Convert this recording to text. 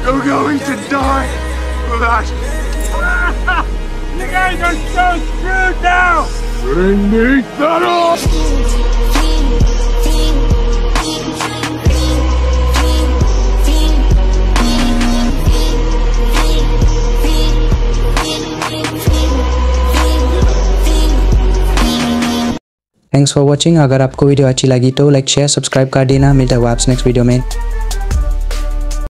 You're going to die for that. You guys are so screwed now! Bring me Thanos! Thanks for watching. अगर आपको video अच्छी लगी तो like share subscribe कर देना। मिलता है आपसे नेक्स्ट वीडियो में।